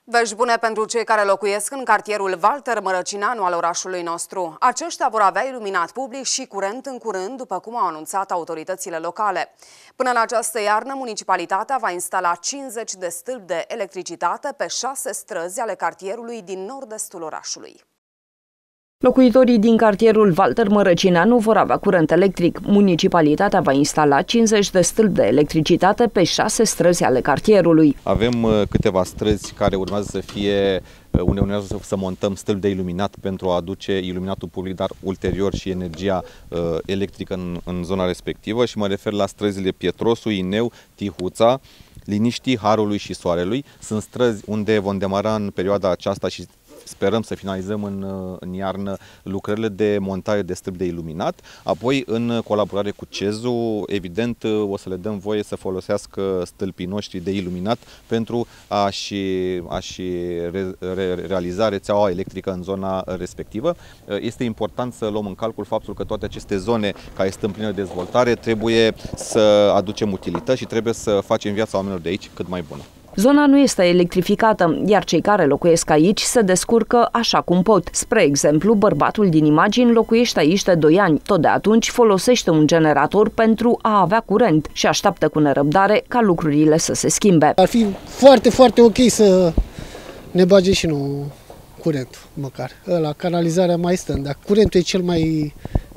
Vești bune pentru cei care locuiesc în cartierul Walter Mărăcineanu al orașului nostru. Aceștia vor avea iluminat public și curent în curând, după cum au anunțat autoritățile locale. Până la această iarnă, municipalitatea va instala 50 de stâlpi de electricitate pe 6 străzi ale cartierului din nord-estul orașului. Locuitorii din cartierul Walter Mărăcineanu vor avea curent electric. Municipalitatea va instala 50 de stâlpi de electricitate pe 6 străzi ale cartierului. Avem câteva străzi care urmează să fie, unde urmează să montăm stâlpi de iluminat pentru a aduce iluminatul public, dar ulterior și energia electrică în zona respectivă, și mă refer la străzile Pietrosu, Ineu, Tihuța, Liniștii, Harului și Soarelui. Sunt străzi unde vom demara în perioada aceasta și sperăm să finalizăm în iarnă lucrările de montare de stâlpi de iluminat. Apoi, în colaborare cu CEZ-ul, evident, o să le dăm voie să folosească stâlpii noștri de iluminat pentru a-și realiza rețeaua electrică în zona respectivă. Este important să luăm în calcul faptul că toate aceste zone care sunt în plină dezvoltare trebuie să aducem utilități și trebuie să facem viața oamenilor de aici cât mai bună. Zona nu este electrificată, iar cei care locuiesc aici se descurcă așa cum pot. Spre exemplu, bărbatul din imagini locuiește aici de 2 ani. Tot de atunci folosește un generator pentru a avea curent și așteaptă cu nerăbdare ca lucrurile să se schimbe. Ar fi foarte, foarte ok să ne bage și nou curent, măcar. La canalizarea mai stăm, dar curentul e cel mai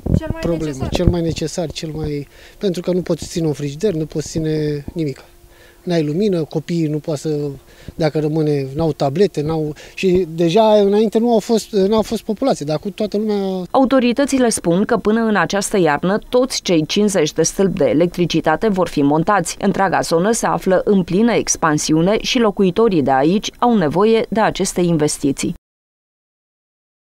necesar, pentru că nu poți ține un frigider, nu poți ține nimic. N-ai lumină, copiii nu poate să, dacă rămâne, n-au tablete, și deja înainte n-au fost populație, dar acum toată lumea... Autoritățile spun că până în această iarnă toți cei 50 de stâlpi de electricitate vor fi montați. Întreaga zonă se află în plină expansiune și locuitorii de aici au nevoie de aceste investiții.